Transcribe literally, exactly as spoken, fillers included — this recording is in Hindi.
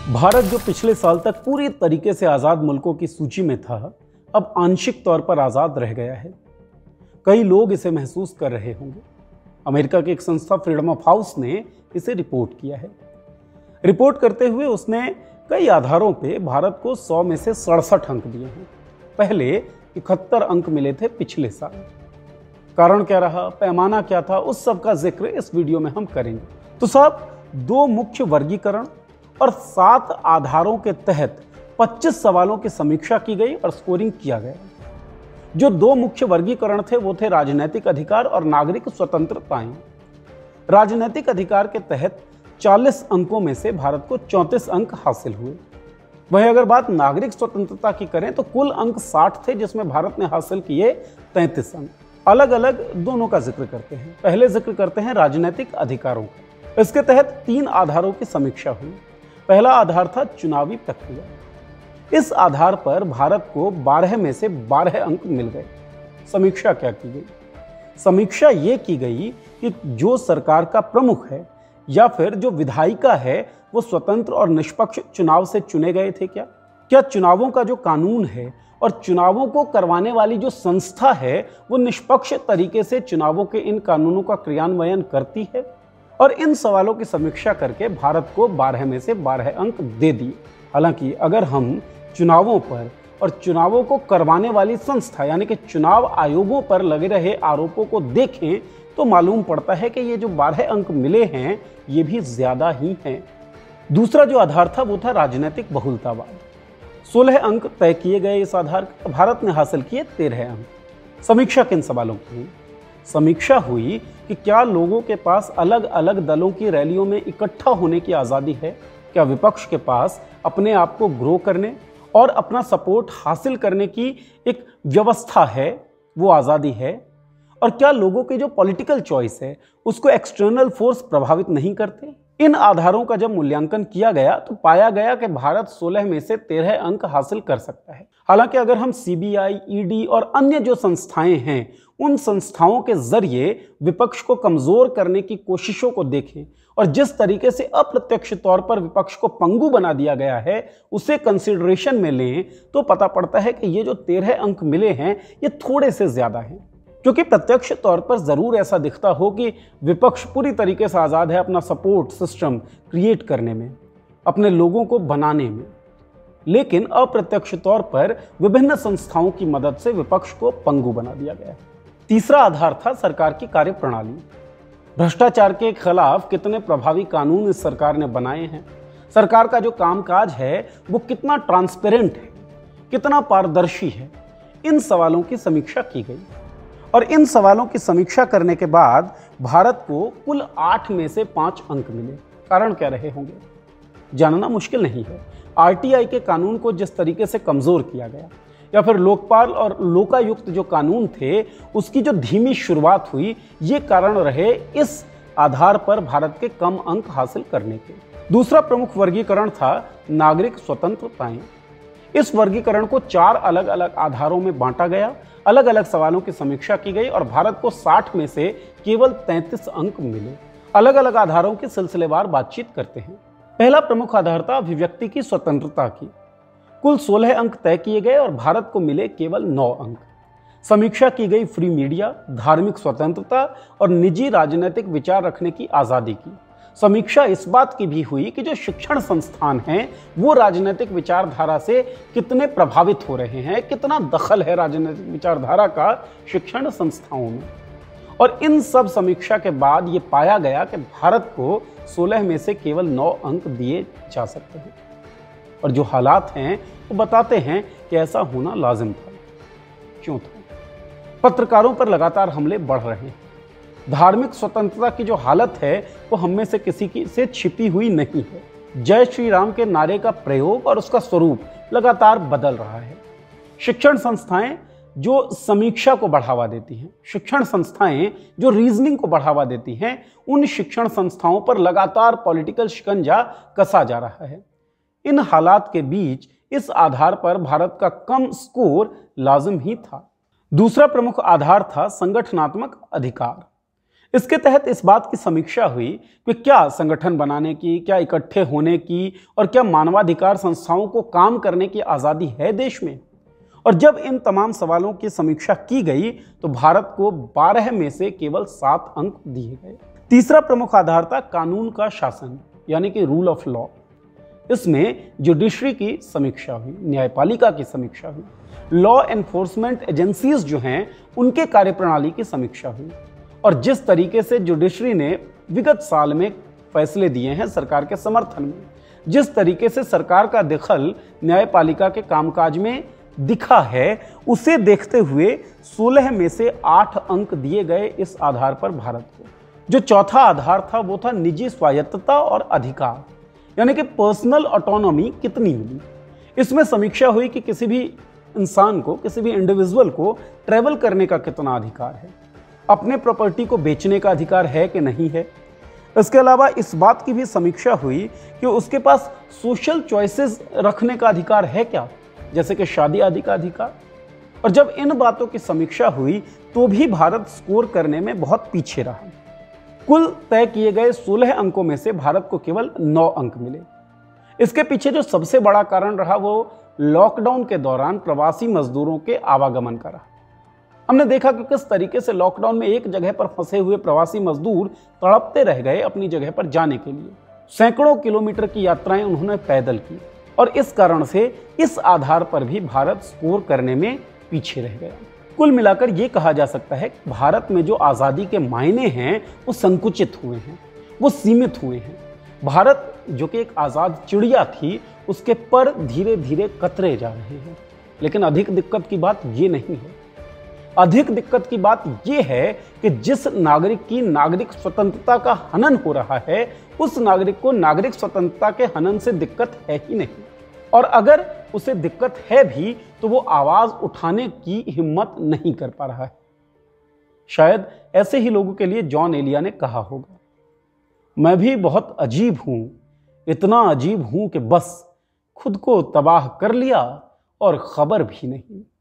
भारत जो पिछले साल तक पूरी तरीके से आज़ाद मुल्कों की सूची में था, अब आंशिक तौर पर आज़ाद रह गया है। कई लोग इसे महसूस कर रहे होंगे। अमेरिका की एक संस्था फ्रीडम ऑफ हाउस ने इसे रिपोर्ट किया है। रिपोर्ट करते हुए उसने कई आधारों पे भारत को सौ में से सड़सठ अंक दिए हैं। पहले इकहत्तर अंक मिले थे पिछले साल। कारण क्या रहा, पैमाना क्या था, उस सब का जिक्र इस वीडियो में हम करेंगे। तो साहब, दो मुख्य वर्गीकरण और सात आधारों के तहत पच्चीस सवालों की समीक्षा की गई और स्कोरिंग किया गया। जो दो मुख्य वर्गीकरण थे वो थे राजनीतिक अधिकार और नागरिक स्वतंत्रताएं। राजनीतिक अधिकार के तहत चालीस अंकों में से भारत को चौंतीस अंक हासिल हुए। वहीं अगर बात नागरिक स्वतंत्रता की करें तो कुल अंक साठ थे, जिसमें भारत ने हासिल किए तैंतीस अंक। अलग अलग दोनों का जिक्र करते हैं। पहले जिक्र करते हैं राजनीतिक अधिकारों का। इसके तहत तीन आधारों की समीक्षा हुई। पहला आधार था चुनावी प्रक्रिया। इस आधार पर भारत को बारह में से बारह अंक मिल गए। समीक्षा क्या की गई? समीक्षा ये की गई कि जो सरकार का प्रमुख है या फिर जो विधायिका है वो स्वतंत्र और निष्पक्ष चुनाव से चुने गए थे क्या? क्या चुनावों का जो कानून है और चुनावों को करवाने वाली जो संस्था है वो निष्पक्ष तरीके से चुनावों के इन कानूनों का क्रियान्वयन करती है? और इन सवालों की समीक्षा करके भारत को बारह में से बारह अंक दे दिए। हालांकि अगर हम चुनावों पर और चुनावों को करवाने वाली संस्था यानी कि चुनाव आयोगों पर लगे रहे आरोपों को देखें तो मालूम पड़ता है कि ये जो बारह अंक मिले हैं ये भी ज्यादा ही हैं। दूसरा जो आधार था वो था राजनीतिक बहुलतावाद। सोलह अंक तय किए गए। इस आधार पर भारत ने हासिल किए तेरह अंक। समीक्षा किन सवालों की हुई? समीक्षा हुई कि क्या लोगों के पास अलग अलग दलों की रैलियों में इकट्ठा होने की आज़ादी है? क्या विपक्ष के पास अपने आप को ग्रो करने और अपना सपोर्ट हासिल करने की एक व्यवस्था है, वो आज़ादी है? और क्या लोगों की जो पॉलिटिकल चॉइस है उसको एक्सटर्नल फोर्स प्रभावित नहीं करते? इन आधारों का जब मूल्यांकन किया गया तो पाया गया कि भारत सोलह में से तेरह अंक हासिल कर सकता है। हालांकि अगर हम सीबीआई, ईडी और अन्य जो संस्थाएं हैं उन संस्थाओं के जरिए विपक्ष को कमजोर करने की कोशिशों को देखें और जिस तरीके से अप्रत्यक्ष तौर पर विपक्ष को पंगु बना दिया गया है उसे कंसिडरेशन में लें तो पता पड़ता है कि ये जो तेरह अंक मिले हैं ये थोड़े से ज्यादा हैं। क्योंकि प्रत्यक्ष तौर पर जरूर ऐसा दिखता हो कि विपक्ष पूरी तरीके से आज़ाद है अपना सपोर्ट सिस्टम क्रिएट करने में, अपने लोगों को बनाने में, लेकिन अप्रत्यक्ष तौर पर विभिन्न संस्थाओं की मदद से विपक्ष को पंगु बना दिया गया। तीसरा आधार था सरकार की कार्यप्रणाली। भ्रष्टाचार के खिलाफ कितने प्रभावी कानून इस सरकार ने बनाए हैं? सरकार का जो कामकाज है वो कितना ट्रांसपेरेंट है, कितना पारदर्शी है? इन सवालों की समीक्षा की गई और इन सवालों की समीक्षा करने के बाद भारत को कुल आठ में से पांच अंक मिले। कारण क्या रहे होंगे? जानना मुश्किल नहीं है। आरटीआई के कानून को जिस तरीके से कमजोर किया गया या फिर लोकपाल और लोकायुक्त जो कानून थे उसकी जो धीमी शुरुआत हुई, ये कारण रहे इस आधार पर भारत के कम अंक हासिल करने के। दूसरा प्रमुख वर्गीकरण था नागरिक स्वतंत्रताएं। इस वर्गीकरण को चार अलग अलग आधारों में बांटा गया। अलग अलग सवालों की समीक्षा की गई और भारत को साठ में से केवल तैंतीस अंक मिले। अलग अलग आधारों की सिलसिलेवार बातचीत करते हैं। पहला प्रमुख आधार था अभिव्यक्ति की स्वतंत्रता की। कुल सोलह अंक तय किए गए और भारत को मिले केवल नौ अंक। समीक्षा की गई फ्री मीडिया, धार्मिक स्वतंत्रता और निजी राजनीतिक विचार रखने की आजादी की। समीक्षा इस बात की भी हुई कि जो शिक्षण संस्थान हैं वो राजनीतिक विचारधारा से कितने प्रभावित हो रहे हैं, कितना दखल है राजनीतिक विचारधारा का शिक्षण संस्थाओं में। और इन सब समीक्षा के बाद ये पाया गया कि भारत को सोलह में से केवल नौ अंक दिए जा सकते हैं। और जो हालात हैं वो बताते हैं कि ऐसा होना लाजिम था। क्यों था? पत्रकारों पर लगातार हमले बढ़ रहे हैं। धार्मिक स्वतंत्रता की जो हालत है वो हम में से किसी की से छिपी हुई नहीं है। जय श्री राम के नारे का प्रयोग और उसका स्वरूप लगातार बदल रहा है। शिक्षण संस्थाएं जो समीक्षा को बढ़ावा देती हैं, शिक्षण संस्थाएं जो रीजनिंग को बढ़ावा देती हैं, उन शिक्षण संस्थाओं पर लगातार पॉलिटिकल शिकंजा कसा जा रहा है। इन हालात के बीच इस आधार पर भारत का कम स्कोर लाजिम ही था। दूसरा प्रमुख आधार था संगठनात्मक अधिकार। इसके तहत इस बात की समीक्षा हुई कि क्या संगठन बनाने की, क्या इकट्ठे होने की और क्या मानवाधिकार संस्थाओं को काम करने की आज़ादी है देश में। और जब इन तमाम सवालों की समीक्षा की गई तो भारत को बारह में से केवल सात अंक दिए गए। तीसरा प्रमुख आधार था कानून का शासन, यानी कि रूल ऑफ लॉ। इसमें जुडिशरी की समीक्षा हुई, न्यायपालिका की समीक्षा हुई, लॉ एनफोर्समेंट एजेंसीज जो हैं उनके कार्यप्रणाली की समीक्षा हुई। और जिस तरीके से जुडिशरी ने विगत साल में फैसले दिए हैं सरकार के समर्थन में, जिस तरीके से सरकार का दखल न्यायपालिका के कामकाज में दिखा है, उसे देखते हुए सोलह में से आठ अंक दिए गए इस आधार पर भारत को। जो चौथा आधार था वो था निजी स्वायत्तता और अधिकार, यानी कि पर्सनल ऑटोनॉमी कितनी मिली। इसमें समीक्षा हुई कि किसी भी इंसान को, किसी भी इंडिविजुअल को ट्रैवल करने का कितना अधिकार है, अपने प्रॉपर्टी को बेचने का अधिकार है कि नहीं है। इसके अलावा इस बात की भी समीक्षा हुई कि उसके पास सोशल चॉइसेस रखने का अधिकार है क्या, जैसे कि शादी आदि का अधिकार। और जब इन बातों की समीक्षा हुई तो भी भारत स्कोर करने में बहुत पीछे रहा। कुल तय किए गए सोलह अंकों में से भारत को केवल नौ अंक मिले। इसके पीछे जो सबसे बड़ा कारण रहा वो लॉकडाउन के दौरान प्रवासी मजदूरों के आवागमन का रहा। हमने देखा कि किस तरीके से लॉकडाउन में एक जगह पर फंसे हुए प्रवासी मजदूर तड़पते रह गए अपनी जगह पर जाने के लिए। सैकड़ों किलोमीटर की यात्राएं उन्होंने पैदल की और इस कारण से इस आधार पर भी भारत स्कोर करने में पीछे रह गया। कुल मिलाकर यह कहा जा सकता है कि भारत में जो आज़ादी के मायने हैं वो संकुचित हुए हैं, वो सीमित हुए हैं। भारत जो कि एक आज़ाद चिड़िया थी, उसके पर धीरे धीरे कतरे जा रहे हैं। लेकिन अधिक दिक्कत की बात ये नहीं है। अधिक दिक्कत की बात यह है कि जिस नागरिक की नागरिक स्वतंत्रता का हनन हो रहा है, उस नागरिक को नागरिक स्वतंत्रता के हनन से दिक्कत है ही नहीं। और अगर उसे दिक्कत है भी तो वो आवाज उठाने की हिम्मत नहीं कर पा रहा है। शायद ऐसे ही लोगों के लिए जॉन एलिया ने कहा होगा, मैं भी बहुत अजीब हूं, इतना अजीब हूं कि बस खुद को तबाह कर लिया और खबर भी नहीं।